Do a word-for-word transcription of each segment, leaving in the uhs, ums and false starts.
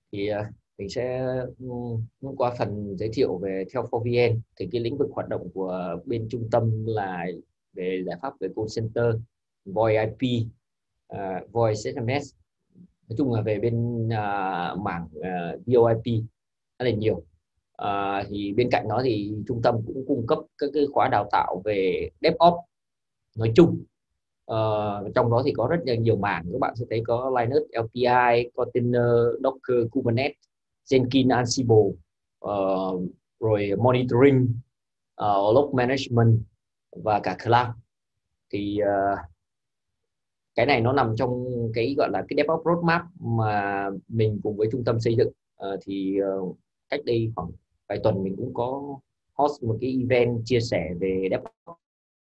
thì à, mình sẽ um, qua phần giới thiệu về theo four vê en. Thì cái lĩnh vực hoạt động của bên trung tâm là về giải pháp về call center, voice i pê, uh, voice ét em ét, nói chung là về bên uh, mảng uh, vê o i pê rất là nhiều. À, thì bên cạnh đó thì trung tâm cũng cung cấp các cái khóa đào tạo về DevOps nói chung. Ờ, trong đó thì có rất là nhiều mảng, các bạn sẽ thấy có Linux, lờ pê i, Container, Docker, Kubernetes, Jenkins, Ansible, ờ, rồi monitoring, uh, log management và cả cloud. Thì uh, cái này nó nằm trong cái gọi là cái DevOps roadmap mà mình cùng với trung tâm xây dựng. Ờ, thì uh, cách đây khoảng vài tuần mình cũng có host một cái event chia sẻ về DevOps,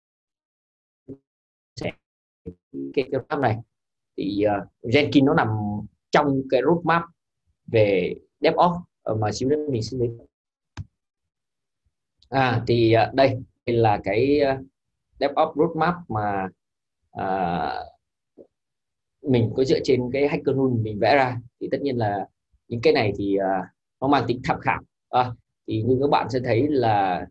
sẻ cái roadmap này. Thì uh, Jenkins nó nằm trong cái roadmap về DevOps uh, mà xíu nữa mình xin đến. À thì uh, đây, đây là cái uh, DevOps roadmap mà uh, mình có dựa trên cái hackathon mình vẽ ra. Thì tất nhiên là những cái này thì uh, nó mang tính tham khảo. À, thì như các bạn sẽ thấy là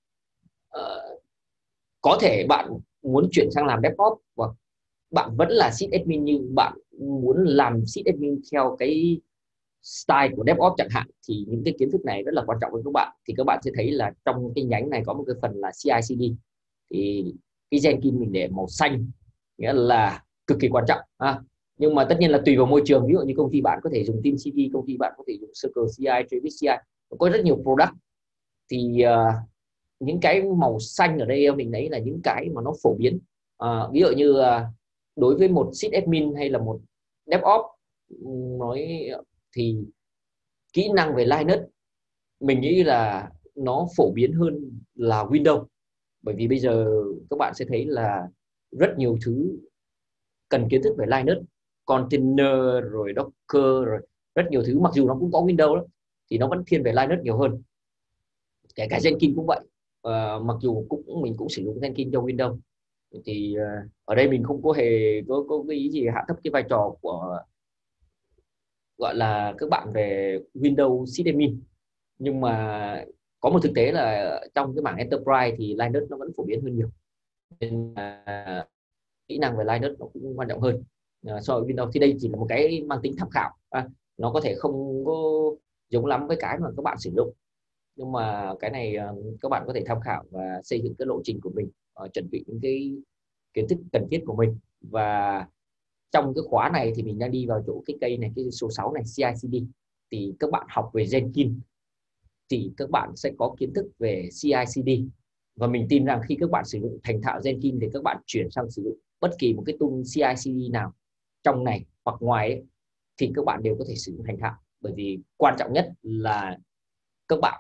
uh, có thể bạn muốn chuyển sang làm DevOps và bạn vẫn là sysadmin nhưng bạn muốn làm sysadmin theo cái style của DevOps chẳng hạn, thì những cái kiến thức này rất là quan trọng với các bạn. Thì các bạn sẽ thấy là trong cái nhánh này có một cái phần là xê i xê đê, thì cái Jenkins mình để màu xanh nghĩa là cực kỳ quan trọng. À, nhưng mà tất nhiên là tùy vào môi trường, ví dụ như công ty bạn có thể dùng TeamCity, công ty bạn có thể dùng Circle xê i, Travis xê i, có rất nhiều product. Thì uh, những cái màu xanh ở đây mình thấy là những cái mà nó phổ biến. Uh, ví dụ như uh, đối với một sysadmin hay là một DevOps nói thì kỹ năng về Linux mình nghĩ là nó phổ biến hơn là Windows, bởi vì bây giờ các bạn sẽ thấy là rất nhiều thứ cần kiến thức về Linux, container rồi Docker rồi rất nhiều thứ, mặc dù nó cũng có Windows đó, thì nó vẫn thiên về Linux nhiều hơn. Kể cả Jenkins cũng vậy. Uh, mặc dù cũng mình cũng sử dụng Jenkins cho Windows. Thì uh, ở đây mình không có hề có, có cái ý gì hạ thấp cái vai trò của gọi là các bạn về Windows sysadmin, nhưng mà có một thực tế là trong cái mảng enterprise thì Linux nó vẫn phổ biến hơn nhiều, nên là kỹ năng về Linux nó cũng quan trọng hơn uh, so với Windows. Thì đây chỉ là một cái mang tính tham khảo. À, nó có thể không có giống lắm với cái mà các bạn sử dụng, nhưng mà cái này uh, các bạn có thể tham khảo và xây dựng cái lộ trình của mình, uh, chuẩn bị những cái kiến thức cần thiết của mình. Và trong cái khóa này thì mình đang đi vào chỗ cái cây này, cái số sáu này, xê i xê đê. Thì các bạn học về Jenkins thì các bạn sẽ có kiến thức về xê i xê đê, và mình tin rằng khi các bạn sử dụng thành thạo Jenkins thì các bạn chuyển sang sử dụng bất kỳ một cái tool xê i xê đê nào trong này hoặc ngoài ấy, thì các bạn đều có thể sử dụng thành thạo. Bởi vì quan trọng nhất là các bạn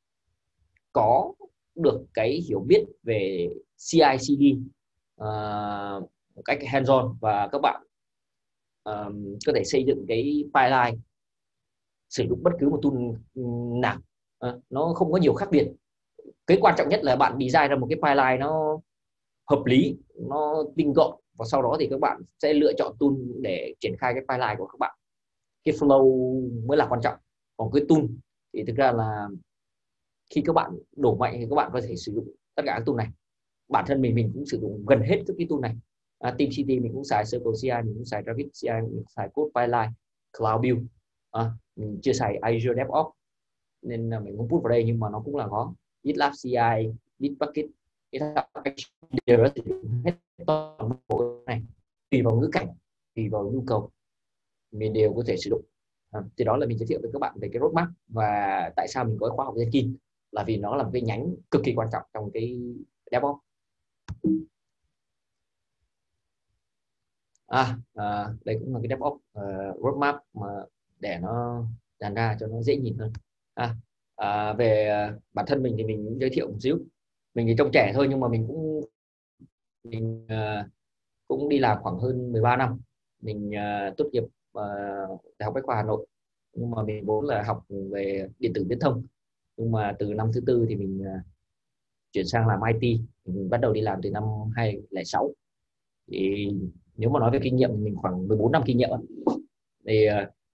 có được cái hiểu biết về xê i xê đê uh, một cách hands-on, và các bạn uh, có thể xây dựng cái pipeline sử dụng bất cứ một tool nào. Uh, nó không có nhiều khác biệt. Cái quan trọng nhất là bạn design ra một cái pipeline nó hợp lý, nó tinh gọn, và sau đó thì các bạn sẽ lựa chọn tool để triển khai cái pipeline của các bạn. Cái flow mới là quan trọng. Còn cái tool thì thực ra là khi các bạn đổ mạnh thì các bạn có thể sử dụng tất cả các tool này. Bản thân mình mình cũng sử dụng gần hết các cái tool này. À, TeamCity mình cũng xài, Circle xê i mình cũng xài, Travis xê i mình cũng xài, Code Pipeline, Cloud Build. À, mình chưa xài Azure DevOps nên là mình không put vào đây, nhưng mà nó cũng là có GitLab xê i, Bitbucket, đều đó, hết toàn bộ này, tùy vào ngữ cảnh, tùy vào nhu cầu mình đều có thể sử dụng. À, thì đó là mình giới thiệu với các bạn về cái roadmap và tại sao mình có khóa học Jenkins, là vì nó là một cái nhánh cực kỳ quan trọng trong cái DevOps. À, à đây cũng là cái DevOps uh, roadmap mà để nó dàn ra cho nó dễ nhìn hơn. À, à, về uh, bản thân mình thì mình cũng giới thiệu một xíu. Mình thì trông trẻ thôi nhưng mà mình cũng mình uh, cũng đi làm khoảng hơn mười ba năm. Mình uh, tốt nghiệp uh, Đại học Bách khoa Hà Nội, nhưng mà mình vốn là học về điện tử viễn thông. Nhưng mà từ năm thứ tư thì mình uh, chuyển sang làm i tê. Mình bắt đầu đi làm từ năm hai không không sáu. Thì nếu mà nói về kinh nghiệm thì mình khoảng mười bốn năm kinh nghiệm. Thì uh,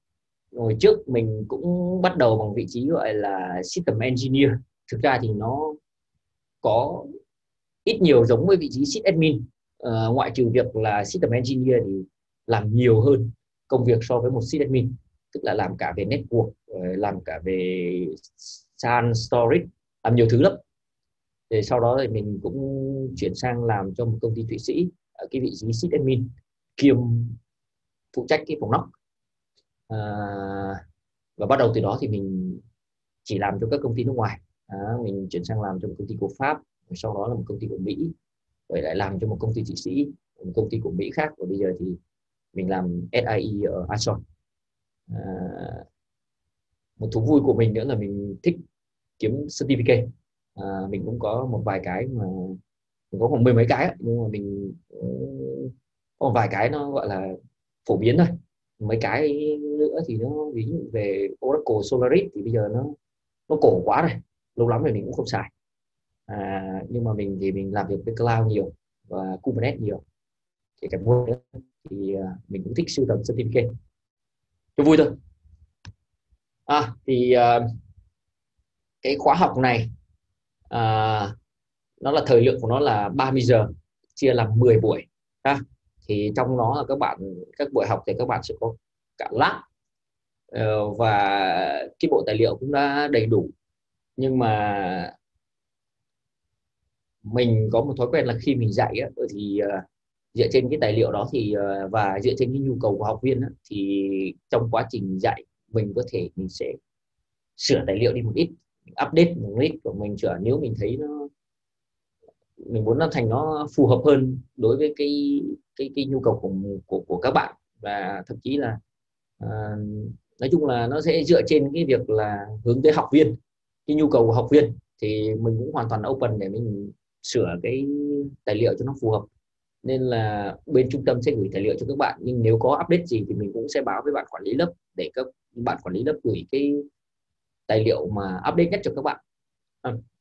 hồi trước mình cũng bắt đầu bằng vị trí gọi là System Engineer. Thực ra thì nó có ít nhiều giống với vị trí sysadmin, ờ, ngoại trừ việc là System Engineer thì làm nhiều hơn công việc so với một sysadmin, tức là làm cả về network, làm cả về SAN storage, làm nhiều thứ lắm. Thì sau đó thì mình cũng chuyển sang làm cho một công ty Thụy Sĩ ở cái vị trí sysadmin kiêm phụ trách cái phòng knock. À, và bắt đầu từ đó thì mình chỉ làm cho các công ty nước ngoài. À, mình chuyển sang làm cho một công ty của Pháp, sau đó là một công ty của Mỹ, rồi lại làm cho một công ty Thụy Sĩ, một công ty của Mỹ khác, và bây giờ thì mình làm ét i e ở Azure. À, một thú vui của mình nữa là mình thích kiếm certificate. À, mình cũng có một vài cái mà mình có khoảng mười mấy cái, nhưng mà mình có một vài cái nó gọi là phổ biến thôi. Mấy cái nữa thì nó ví dụ về Oracle Solaris thì bây giờ nó nó cổ quá rồi, lâu lắm rồi mình cũng không xài. À, nhưng mà mình thì mình làm việc với cloud nhiều và Kubernetes nhiều, thì cái vui nữa thì uh, mình cũng thích sưu tầm certificate cho vui thôi. À, thì uh, cái khóa học này uh, nó là thời lượng của nó là ba mươi giờ, chia làm mười buổi ha. Thì trong đó là các bạn, các buổi học thì các bạn sẽ có cả lab, uh, và cái bộ tài liệu cũng đã đầy đủ. Nhưng mà mình có một thói quen là khi mình dạy á, thì uh, dựa trên cái tài liệu đó thì uh, và dựa trên cái nhu cầu của học viên á, thì trong quá trình dạy mình có thể mình sẽ sửa tài liệu đi một ít, update một ít của mình, sửa nếu mình thấy nó, mình muốn nó thành nó phù hợp hơn đối với cái cái cái nhu cầu của của, của các bạn. Và thậm chí là uh, nói chung là nó sẽ dựa trên cái việc là hướng tới học viên, cái nhu cầu của học viên, thì mình cũng hoàn toàn open để mình sửa cái tài liệu cho nó phù hợp. Nên là bên trung tâm sẽ gửi tài liệu cho các bạn, nhưng nếu có update gì thì mình cũng sẽ báo với bạn quản lý lớp để các bạn quản lý lớp gửi cái tài liệu mà update nhất cho các bạn.